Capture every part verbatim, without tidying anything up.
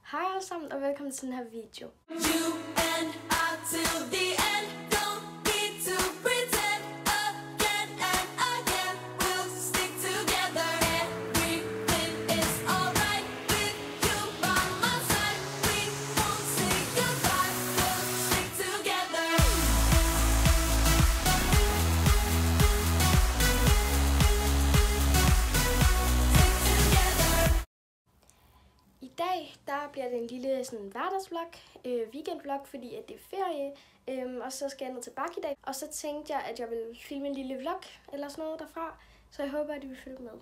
Hej alle sammen og velkommen til den her video. I dag der bliver det en lille sådan hverdagsvlog, øh, weekendvlog, fordi at det er ferie, øh, og så skal jeg ned til Bakke i dag. Og så tænkte jeg, at jeg ville filme en lille vlog eller sådan noget derfra, så jeg håber, at I vil følge med.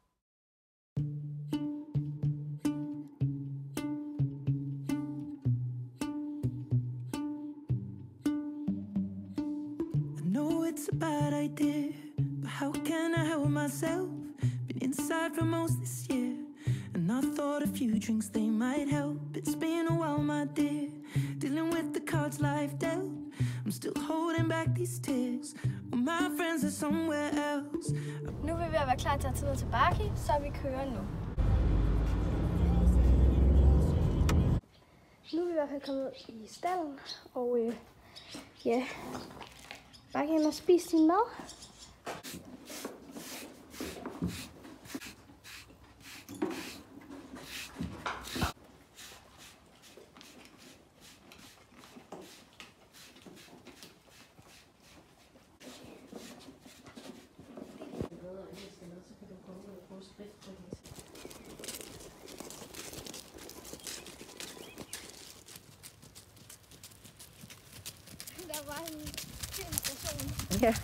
I know it's a bad idea, but how can I help myself? Been inside for most this year. And I thought a few drinks, they might help. It's been a while, my dear, dealing with the cards life dealt. I'm still holding back these tears, well, my friends are somewhere else. Nu vil vi være klar til at tage ned til Bakke, så vi kører nu. Nu er vi i hvert fald kommet i stallen, og øh, ja, Bakke hen og spise sin mad. Der var en kendt person. Ja.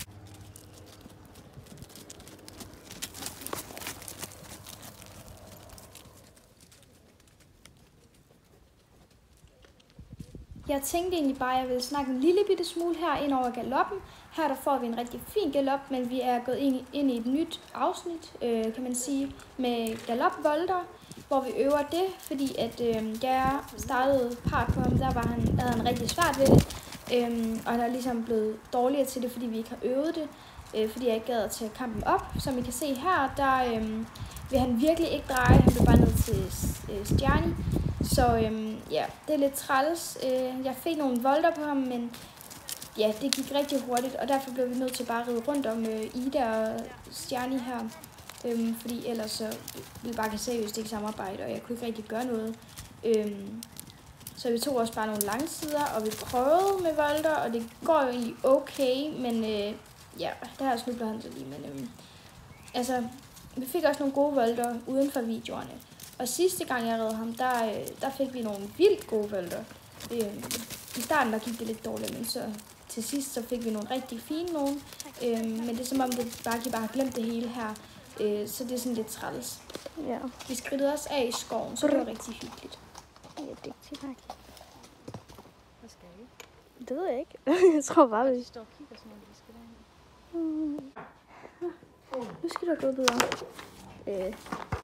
Jeg tænkte egentlig bare, at jeg ville snakke en lille bitte smule her ind over galoppen. Her der får vi en rigtig fin galop, men vi er gået ind i, ind i et nyt afsnit, øh, kan man sige, med galopvolter, hvor vi øver det, fordi at øh, da jeg startede part på ham, der var han, der havde han rigtig svært ved det. Øhm, og der er ligesom blevet dårligere til det, fordi vi ikke har øvet det, øh, fordi jeg ikke gad at tage kampen op. Som I kan se her, der øh, vil han virkelig ikke dreje, han blev bare ned til øh, Stjerni. Så øh, ja, det er lidt træls. Øh, jeg fik nogle volter på ham, men ja, det gik rigtig hurtigt, og derfor blev vi nødt til bare at ride rundt om øh, Ida og Stjerni her. Øh, fordi ellers så ville bare seriøst ikke samarbejde, og jeg kunne ikke rigtig gøre noget. Øh, Så vi tog også bare nogle lange sider, og vi prøvede med volter, og det går jo egentlig okay, men øh, ja, der her snubler han så lige. Men øh, altså, vi fik også nogle gode volter uden for videoerne. Og sidste gang jeg redde ham, der, øh, der fik vi nogle vildt gode volter. Øh, I starten der gik det lidt dårligt, men så til sidst så fik vi nogle rigtig fine nogle. Øh, men det er som om, det bare, de bare har glemt det hele her, øh, så det er sådan lidt træls. Ja. Vi skridtede også af i skoven, så det var rigtig hyggeligt. Jeg er dygtig, tak. Hvad skal I? Det ved jeg ikke. Jeg tror bare, vi... Jeg står og kigger sådan, at vi skal derhen. Mm. Nu skal du gå videre. Øh.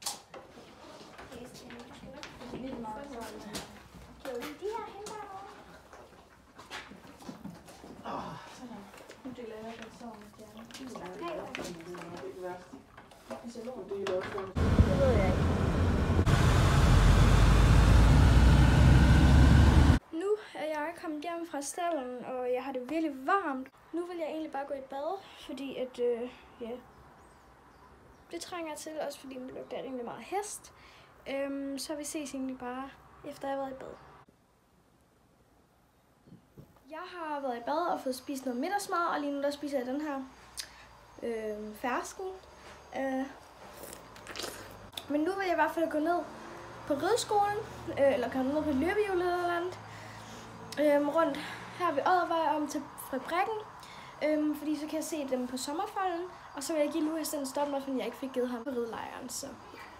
Nu deler jeg den sådan, Det ved jeg ikke. Nu er jeg kommet hjem fra stallen, og jeg har det virkelig varmt. Nu vil jeg egentlig bare gå i bad, fordi at, øh, ja, det trænger jeg til, også fordi det lugter rimelig meget hest. Øhm, så vi ses egentlig bare, efter jeg har været i bad. Jeg har været i bad og fået spist noget middagsmad, og lige nu der spiser jeg den her øh, fersken. Øh. Men nu vil jeg i hvert fald gå ned på rideskolen, øh, eller komme ned på løbehjulet eller andet. Øhm, rundt her ved Oddervej om til fabrikken, øhm, fordi så kan jeg se dem på sommerfolden, og så vil jeg give Lukas den stopper, fordi jeg ikke fik givet ham på ridelejren. Så.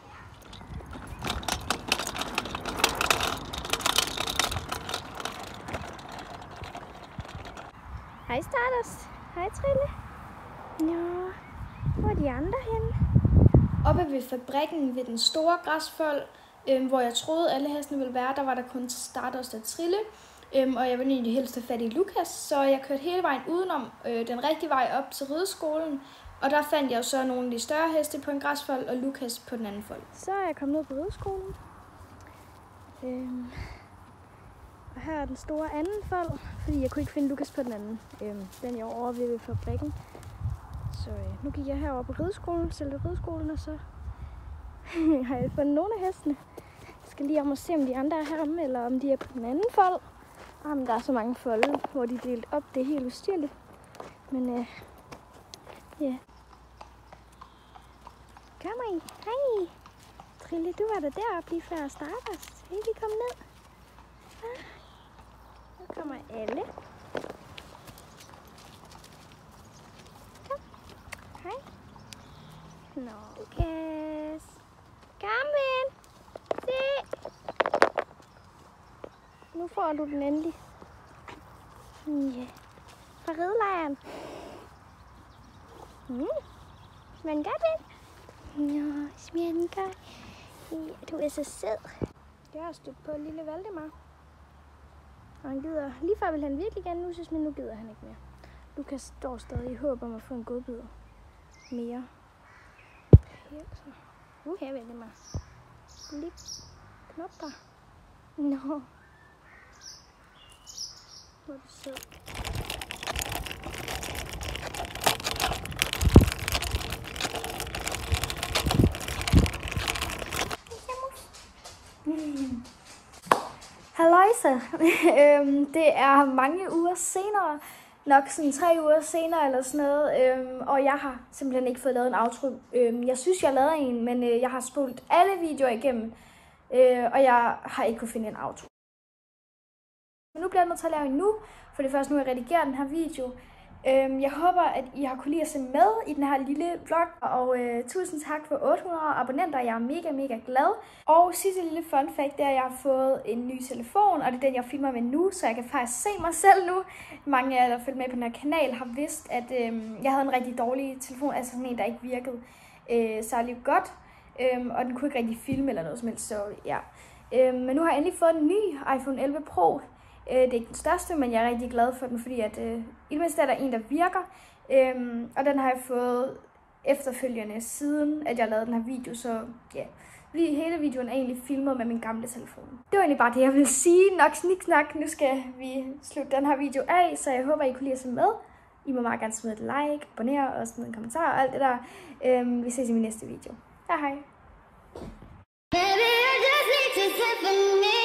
Hej Stardust. Hej Trille. Nå, hvor er de andre henne? Oppe ved fabrikken ved den store græsfold, øhm, hvor jeg troede alle hestene ville være, der var der kun Stardust og Trille. Øhm, og jeg ville egentlig helst have fat i Lukas, så jeg kørte hele vejen udenom øh, den rigtige vej op til rideskolen. Og der fandt jeg jo så nogle af de større heste på en græsfold, og Lukas på den anden fold. Så er jeg kommet ned på rideskolen. Øhm. Og her er den store anden fold, fordi jeg kunne ikke finde Lukas på den anden. Øhm, den jeg over ved fabrikken. Så øh, nu gik jeg herover på rideskolen, selve rideskolen, og så har jeg fundet nogle af hestene. Jeg skal lige om og se, om de andre er heromme, eller om de er på den anden fold. Ah, men der er så mange folde, hvor de er delt op. Det er helt ustyrligt. Men øh, ja. Yeah. Kommer I? Hej! Trille, du var der deroppe lige før at starte os. Skal I lige komme ned? Ah. Nu kommer alle. Kom. Hej. Nå, Lukas. Kom, ven. Se. Nu får du den endelig. Ja. Yeah. Fra ridelejren. Mm. Smager den godt, ven? Nå, smager den godt. Ja, du er så sød. Jeg har stødt på lille Valdemar. Og han gider, lige før vil han virkelig gerne nusses, men nu gider han ikke mere. Lukas står stadig i håb om at få en godbid mere. Her, så. Uh, her vælger mig. Lille knopper. Nå. Hvor er du sød. Mm. Halløjsa. øhm, det er mange uger senere, nok sådan tre uger senere eller sådan noget, øhm, og jeg har simpelthen ikke fået lavet en outro. Øhm, jeg synes, jeg lavede en, men øh, jeg har spolet alle videoer igennem, øh, og jeg har ikke kunne finde en outro. Men nu bliver jeg nødt til at lave en nu, for det er først nu, jeg redigerer den her video. Øhm, jeg håber, at I har kunnet lide at se med i den her lille vlog, og øh, tusind tak for otte hundrede abonnenter. Jeg er mega, mega glad. Og sidste lille fun fact, det er, at jeg har fået en ny telefon, og det er den, jeg filmer med nu, så jeg kan faktisk se mig selv nu. Mange af jer, der følger med på den her kanal, har vidst, at øh, jeg havde en rigtig dårlig telefon, altså sådan en, der ikke virkede øh, særlig godt, øh, og den kunne ikke rigtig filme eller noget som helst, så ja. Øh, men nu har jeg endelig fået en ny iPhone elleve Pro. Det er ikke den største, men jeg er rigtig glad for den, fordi at, øh, i det mindste er der en, der virker. Øhm, og den har jeg fået efterfølgende, siden at jeg lavede den her video. Så ja, yeah. Hele videoen er egentlig filmet med min gamle telefon. Det var egentlig bare det, jeg ville sige. Nok sniksnak. Nu skal vi slutte den her video af, så jeg håber, I kunne lide at se med. I må meget gerne smide et like, abonnere og smide en kommentar og alt det der. Øhm, vi ses i min næste video. Hej hej. Baby, I just need to